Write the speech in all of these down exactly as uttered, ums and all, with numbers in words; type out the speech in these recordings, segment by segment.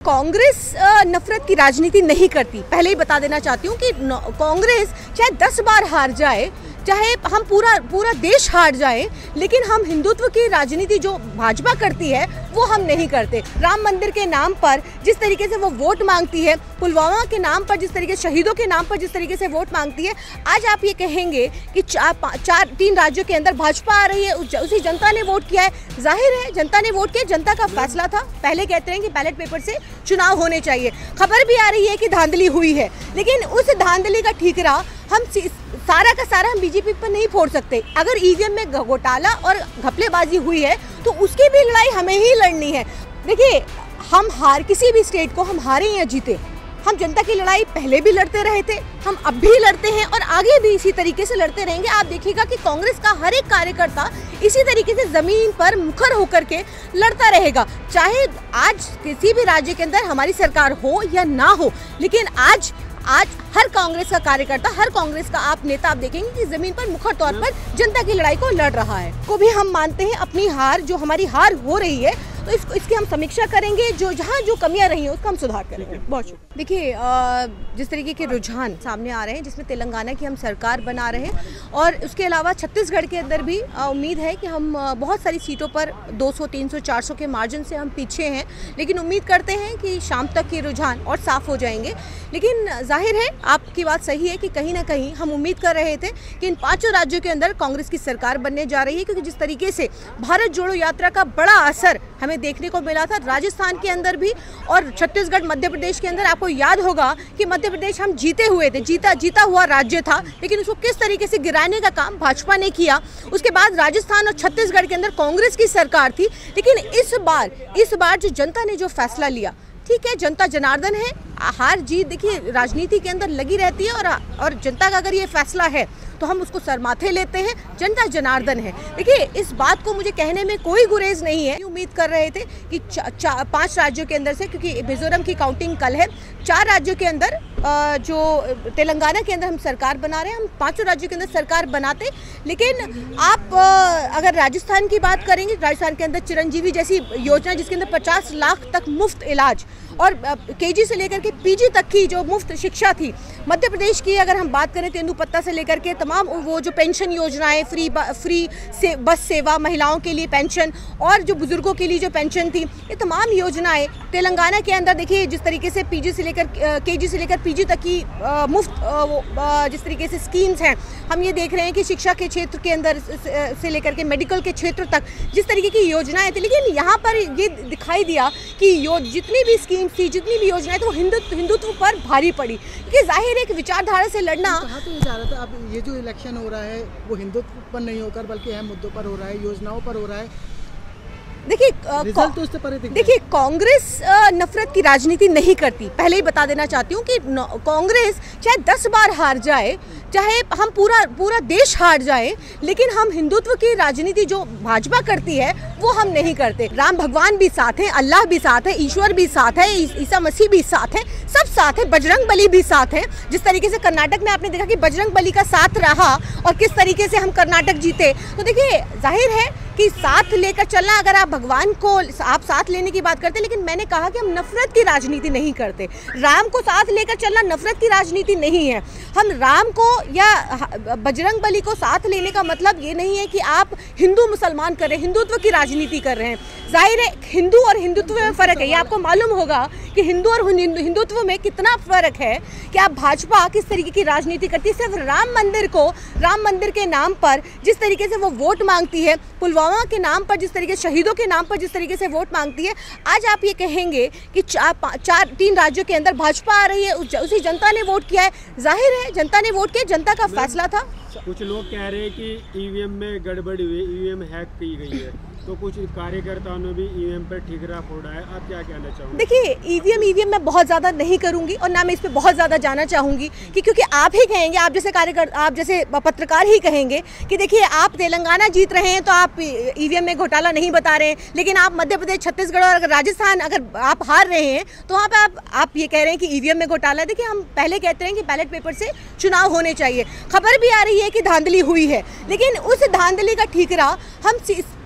कांग्रेस नफरत की राजनीति नहीं करती। पहले ही बता देना चाहती हूँ कि कांग्रेस चाहे दस बार हार जाए, चाहे हम पूरा पूरा देश हार जाए, लेकिन हम हिंदुत्व की राजनीति जो भाजपा करती है वो हम नहीं करते। राम मंदिर के नाम पर जिस तरीके से वो वोट मांगती है, पुलवामा के नाम पर जिस तरीके शहीदों के नाम पर जिस तरीके से वोट मांगती है, आज आप ये कहेंगे कि चार चार तीन राज्यों के अंदर भाजपा आ रही है, उसी जनता ने वोट किया है। जाहिर है जनता ने वोट किया, जनता का फैसला था। पहले कहते हैं कि बैलेट पेपर से चुनाव होने चाहिए। खबर भी आ रही है कि धांधली हुई है, लेकिन उस धांधली का ठीकरा हम सारा का सारा हम बीजेपी पर नहीं फोड़ सकते। अगर ईवीएम में घोटाला और घपलेबाजी हुई है तो उसकी भी लड़ाई हमें ही लड़नी है। देखिए, हम हार किसी भी स्टेट को हम हारे या जीते, हम जनता की लड़ाई पहले भी लड़ते रहे थे, हम अब भी लड़ते हैं और आगे भी इसी तरीके से लड़ते रहेंगे। आप देखिएगा कि कांग्रेस का हर एक कार्यकर्ता इसी तरीके से जमीन पर मुखर होकर के लड़ता रहेगा, चाहे आज किसी भी राज्य के अंदर हमारी सरकार हो या ना हो। लेकिन आज आज हर कांग्रेस का कार्यकर्ता, हर कांग्रेस का आप नेता आप देखेंगे कि जमीन पर मुखर तौर पर जनता की लड़ाई को लड़ रहा है। को भी हम मानते हैं अपनी हार, जो हमारी हार हो रही है, तो इसको इसकी हम समीक्षा करेंगे, जो जहाँ जो कमियां रही हैं उसका हम सुधार करेंगे। बहुत शुक्रिया। देखिए, जिस तरीके के रुझान सामने आ रहे हैं, जिसमें तेलंगाना की हम सरकार बना रहे हैं और उसके अलावा छत्तीसगढ़ के अंदर भी उम्मीद है कि हम बहुत सारी सीटों पर दो सौ, तीन सौ, चार सौ के मार्जिन से हम पीछे हैं, लेकिन उम्मीद करते हैं कि शाम तक ये रुझान और साफ हो जाएंगे। लेकिन जाहिर है आपकी बात सही है कि कहीं ना कहीं हम उम्मीद कर रहे थे कि इन पांचों राज्यों के अंदर कांग्रेस की सरकार बनने जा रही है, क्योंकि जिस तरीके से भारत जोड़ो यात्रा का बड़ा असर हमें देखने को मिला था राजस्थान के अंदर भी और छत्तीसगढ़, मध्य प्रदेश के अंदर। आपको याद होगा कि मध्य प्रदेश हम जीते हुए थे, जीता जीता हुआ राज्य था, लेकिन उसको किस तरीके से गिराने का काम भाजपा ने किया। उसके बाद राजस्थान और छत्तीसगढ़ के अंदर कांग्रेस की सरकार थी। लेकिन इस बार इस बार जो जनता ने जो फैसला लिया, ठीक है, जनता जनार्दन है, हार जीत देखिए राजनीति के अंदर लगी रहती है और और जनता का अगर ये फैसला है तो हम उसको सरमाथे लेते हैं। जनता जनार्दन है। देखिए, इस बात को मुझे कहने में कोई गुरेज नहीं है। उम्मीद कर रहे थे कि चा, चा, पांच राज्यों के अंदर से, क्योंकि मिजोरम की काउंटिंग कल है, चार राज्यों के अंदर जो तेलंगाना के अंदर हम सरकार बना रहे हैं, हम पांचों राज्यों के अंदर सरकार बनाते। लेकिन आप अगर राजस्थान की बात करेंगे, राजस्थान के अंदर चिरंजीवी जैसी योजना जिसके अंदर पचास लाख तक मुफ्त इलाज और केजी से लेकर के पीजी तक की जो मुफ्त शिक्षा थी। मध्य प्रदेश की अगर हम बात करें, तेंदुपत्ता से लेकर के तमाम वो जो पेंशन योजनाएं, फ्री फ्री से बस सेवा, महिलाओं के लिए पेंशन और जो बुजुर्गों के लिए जो पेंशन थी, ये तमाम योजनाएं तेलंगाना के अंदर देखिए जिस तरीके से पीजी से लेकर केजी से लेकर पीजी तक की आ, मुफ्त आ, जिस तरीके से स्कीम्स हैं, हम ये देख रहे हैं कि शिक्षा के क्षेत्र के अंदर से लेकर के मेडिकल के क्षेत्र तक जिस तरीके की योजनाएं थी। लेकिन यहाँ पर ये दिखाई दिया कि यो जितनी भी स्कीम थी, जितनी भी योजनाएं थी, वो हिंदुत्व हिंदुत्व पर भारी पड़ी, क्योंकि जाहिर है एक विचारधारा से लड़ना। कहाँ तो ये जा रहा था, अब ये जो इलेक्शन हो रहा है वो हिंदुत्व पर नहीं होकर बल्कि अहम मुद्दों पर हो रहा है, योजनाओं पर हो रहा है। देखिए, तो देखिए कांग्रेस नफरत की राजनीति नहीं करती। पहले ही बता देना चाहती हूँ कि कांग्रेस चाहे दस बार हार जाए, चाहे हम पूरा पूरा देश हार जाए, लेकिन हम हिंदुत्व की राजनीति जो भाजपा करती है वो हम नहीं करते। राम भगवान भी साथ हैं, अल्लाह भी साथ है, ईश्वर भी साथ है, ईसा मसीह भी साथ है, सब साथ है, बजरंग बली भी साथ है। जिस तरीके से कर्नाटक में आपने देखा कि बजरंग बली का साथ रहा और किस तरीके से हम कर्नाटक जीते, तो देखिए जाहिर है कि साथ लेकर चलना, अगर आप भगवान को आप साथ लेने की बात करते हैं, लेकिन मैंने कहा कि हम नफरत की राजनीति नहीं करते। राम को साथ लेकर चलना नफरत की राजनीति नहीं है। हम राम को या बजरंग बली को साथ लेने का मतलब ये नहीं है कि आप हिंदू मुसलमान कर रहे हैं, हिंदुत्व की राजनीति कर रहे हैं। जाहिर है हिंदू और हिंदुत्व में फ़र्क है। ये आपको मालूम होगा कि हिंदू और हिंदुत्व में कितना फ़र्क है कि आप भाजपा किस तरीके की राजनीति करती है। सिर्फ राम मंदिर को, राम मंदिर के नाम पर जिस तरीके से वो वोट मांगती है, पुलवामा के नाम पर जिस तरीके शहीदों के नाम पर जिस तरीके से वोट मांगती है, आज आप ये कहेंगे कि चार चार तीन राज्यों के अंदर भाजपा आ रही है, उसी जनता ने वोट किया है। जाहिर है जनता ने वोट किया, जनता का फैसला था। कुछ लोग कह रहे हैं कि ईवीएम में गड़बड़ी हुई, ईवीएम हैक की गई है, तो कुछ कार्यकर्ताओं ने भी ईवीएम पर ठीकरा फोड़ा है। आप क्या कहना चाहोगे? देखिए, ईवीएम ईवीएम मैं बहुत ज़्यादा नहीं करूंगी और ना मैं इस पर बहुत ज़्यादा जाना चाहूँगी कि क्योंकि आप ही कहेंगे, आप जैसे कार्यकर्ता, आप जैसे पत्रकार ही कहेंगे कि देखिए आप तेलंगाना जीत रहे हैं तो आप ईवीएम में घोटाला नहीं बता रहे हैं, लेकिन आप मध्य प्रदेश, छत्तीसगढ़ और राजस्थान अगर आप हार रहे हैं तो वहाँ पर आप आप ये कह रहे हैं कि ईवीएम में घोटाला है। देखिए, हम पहले कहते हैं कि बैलेट पेपर से चुनाव होने चाहिए। खबर भी आ रही है कि धांधली हुई है, लेकिन उस धांधली का ठीकरा हम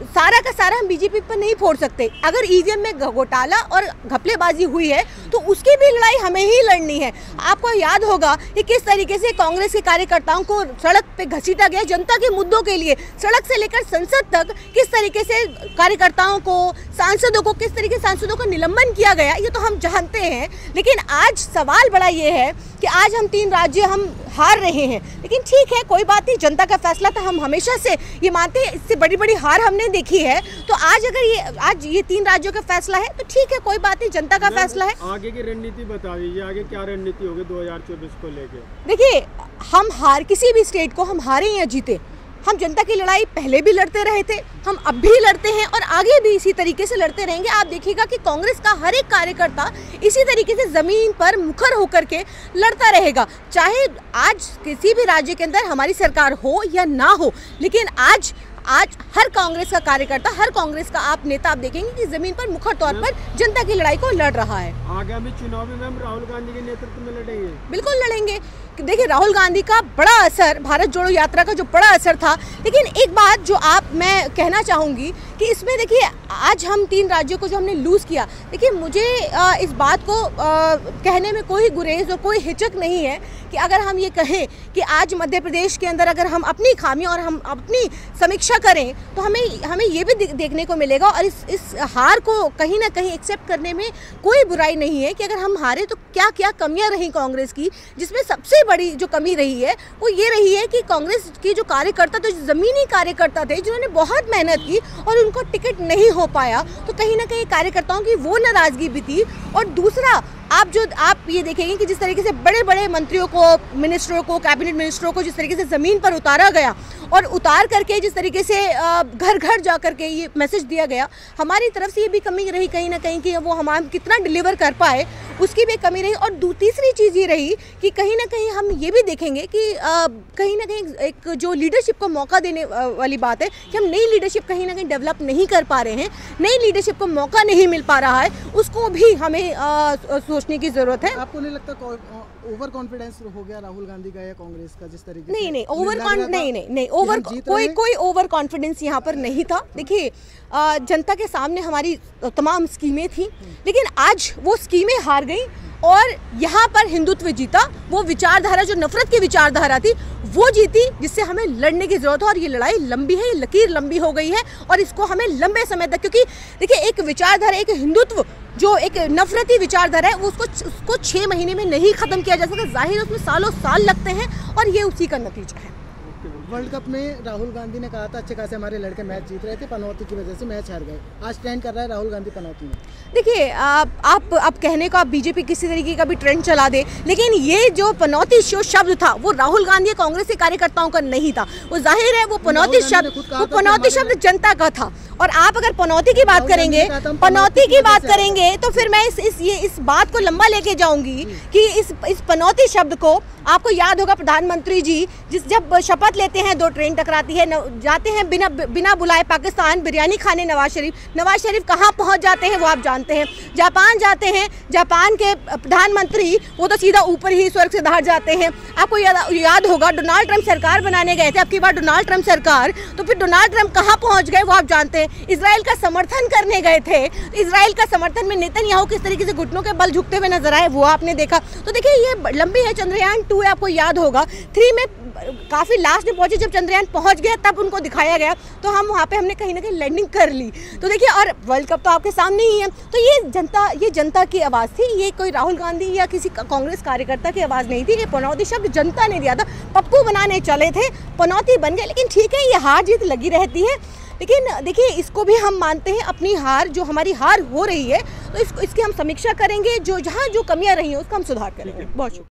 सारा का सारा हम बीजेपी पर नहीं फोड़ सकते। अगर ईवीएम में घोटाला और घपलेबाजी हुई है तो उसकी भी लड़ाई हमें ही लड़नी है। आपको याद होगा कि किस तरीके से कांग्रेस के कार्यकर्ताओं को सड़क पे घसीटा गया जनता के मुद्दों के लिए, सड़क से लेकर संसद तक किस तरीके से कार्यकर्ताओं को, सांसदों को, किस तरीके से सांसदों का निलंबन किया गया, ये तो हम जानते हैं। लेकिन आज सवाल बड़ा ये है कि आज हम तीन राज्य हम हार रहे हैं, लेकिन ठीक है, कोई बात नहीं, जनता का फैसला था। हम हमेशा से ये मानते हैं, इससे बड़ी बड़ी हार हमने देखी है। तो आज अगर ये आज ये तीन राज्यों का फैसला है तो ठीक है, कोई बात नहीं, जनता का फैसला है। आगे की रणनीति बता दीजिए, आगे क्या रणनीति होगी दो हजार चौबीस को लेके? देखिए, हम हार किसी भी स्टेट को हम हारे या जीते, हम जनता की लड़ाई पहले भी लड़ते रहे थे, हम अब भी लड़ते हैं और आगे भी इसी तरीके से लड़ते रहेंगे। आप देखिएगा कि कांग्रेस का हर एक कार्यकर्ता इसी तरीके से जमीन पर मुखर होकर के लड़ता रहेगा, चाहे आज किसी भी राज्य के अंदर हमारी सरकार हो या ना हो। लेकिन आज आज हर कांग्रेस का कार्यकर्ता, हर कांग्रेस का आप नेता आप देखेंगे कि जमीन पर मुखर तौर पर जनता की लड़ाई को लड़ रहा है। आगामी चुनाव में हम राहुल गांधी के नेतृत्व में लड़ेंगे। बिल्कुल लड़ेंगे। देखिए, राहुल गांधी का बड़ा असर, भारत जोड़ो यात्रा का जो बड़ा असर था। लेकिन एक बात जो आप मैं कहना चाहूँगी कि इसमें देखिए, आज हम तीन राज्यों को जो हमने लूज़ किया, देखिए मुझे आ, इस बात को आ, कहने में कोई गुरेज और कोई हिचक नहीं है कि अगर हम ये कहें कि आज मध्य प्रदेश के अंदर अगर हम अपनी खामियां और हम अपनी समीक्षा करें तो हमें हमें ये भी देखने को मिलेगा। और इस इस हार को कहीं ना कहीं एक्सेप्ट करने में कोई बुराई नहीं है कि अगर हम हारे तो क्या क्या कमियां रही कांग्रेस की, जिसमें सबसे बड़ी जो कमी रही है वो ये रही है कि कांग्रेस की जो कार्यकर्ता, तो ज़मीनी कार्यकर्ता थे जिन्होंने बहुत मेहनत की और उनको टिकट नहीं हो पाया, तो कहीं ना कहीं कार्यकर्ताओं की वो नाराज़गी भी थी। और दूसरा, आप जो आप ये देखेंगे कि जिस तरीके से बड़े बड़े मंत्रियों को, मिनिस्टरों को, कैबिनेट मिनिस्टरों को जिस तरीके से ज़मीन पर उतारा गया और उतार करके जिस तरीके से घर घर जा करके ये मैसेज दिया गया, हमारी तरफ से ये भी कमी रही कहीं ना कहीं कि वो हम कितना डिलीवर कर पाए, उसकी भी कमी रही। और तीसरी चीज़ ये रही कि कहीं ना कहीं हम ये भी देखेंगे कि आ, कहीं ना कहीं एक जो लीडरशिप को मौका देने वाली बात है कि हम नई लीडरशिप कहीं ना कहीं डेवलप नहीं कर पा रहे हैं, नई लीडरशिप को मौका नहीं मिल पा रहा है, उसको भी हमें आ, सोचने की ज़रूरत है। आपको नहीं लगता ओवर कॉन्फिडेंस हो गया राहुल गांधी का या कांग्रेस का जिस तरीके नहीं नहीं ओवर नहीं नहीं नहीं ओवर कोई कोई ओवर कॉन्फिडेंस यहाँ पर नहीं था। देखिए, जनता के सामने हमारी तमाम स्कीमें थी, लेकिन आज वो स्कीमें हार गई और यहाँ पर हिंदुत्व जीता। वो विचारधारा जो नफरत की विचारधारा थी वो जीती, जिससे हमें लड़ने की जरूरत है। और ये लड़ाई लंबी है, ये लकीर लंबी हो गई है और इसको हमें लंबे समय तक, क्योंकि देखिए एक विचारधारा, एक हिंदुत्व जो एक नफरती विचारधारा है, वो उसको उसको छः महीने में नहीं खत्म किया जा सकता। जाहिर है उसमें सालों साल लगते हैं और ये उसी का नतीजा है। वर्ल्ड कप में राहुल गांधी ने कहा था अच्छे खासे हमारे लड़के मैच जीत रहे थे, पनौती की वजह से मैच हार गए। आज ट्रेंड कर रहा है राहुल गांधी पनौती में। देखिए, आप आप आप कहने को आप बीजेपी किसी तरीके का भी ट्रेंड चला दे, लेकिन ये जो पनौती शो शब्द था वो राहुल गांधी कांग्रेस के कार्यकर्ताओं का नहीं था। वो जाहिर है वो पनौती शब्द वो पनौती शब्द जनता का था। और आप अगर पनौती की बात करेंगे पनौती की बात करेंगे तो फिर मैं इस इस ये इस बात को लंबा लेके जाऊंगी कि इस इस पनौती शब्द को, आपको याद होगा प्रधानमंत्री जी जिस जब शपथ लेते हैं, दो ट्रेन टकराती है, जाते हैं बिना बिना बुलाए पाकिस्तान बिरयानी खाने नवाज शरीफ। नवाज शरीफ कहाँ पहुँच जाते हैं वो आप जानते हैं, जापान जाते हैं। जापान के प्रधानमंत्री वो तो सीधा ऊपर ही स्वर्ग से बाहर जाते हैं। आपको याद याद होगा डोनाल्ड ट्रंप सरकार बनाने गए थे, अब की बार डोनाल्ड ट्रंप सरकार, तो फिर डोनाल्ड ट्रंप कहाँ पहुँच गए वो आप जानते हैं। इजराइल का समर्थन करने गए थे, इजराइल का समर्थन में नेतन्याहू किस तरीके से घुटनों के बल झुकते हुए नजर आए वो आपने देखा। तो देखिए ये लंबी है। चंद्रयान टू है, आपको याद होगा, थ्री में काफ़ी लास्ट में पहुंचे, जब चंद्रयान पहुंच गया तब उनको दिखाया गया, तो हम वहाँ पे हमने कहीं ना कहीं लैंडिंग कर ली। तो देखिए, और वर्ल्ड कप तो आपके सामने ही है। तो ये जनता ये जनता की आवाज़ थी, ये कोई राहुल गांधी या किसी कांग्रेस कार्यकर्ता की आवाज़ नहीं थी। ये पनौती शब्द जनता ने दिया था, पप्पू बनाने चले थे, पनौती बन गए। लेकिन ठीक है, ये हार जीत लगी रहती है। लेकिन देखिए, इसको भी हम मानते हैं अपनी हार, जो हमारी हार हो रही है, तो इसको इसकी हम समीक्षा करेंगे, जो जहाँ जो कमियाँ रही हैं उसका हम सुधार करेंगे। बहुत शुक्रिया।